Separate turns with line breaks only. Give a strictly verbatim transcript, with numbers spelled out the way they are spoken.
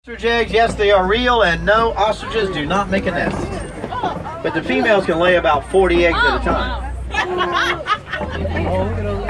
Ostrich eggs, yes, they are real, and no, ostriches do not make a nest. But the females can lay about forty eggs at a time.
Oh, look at those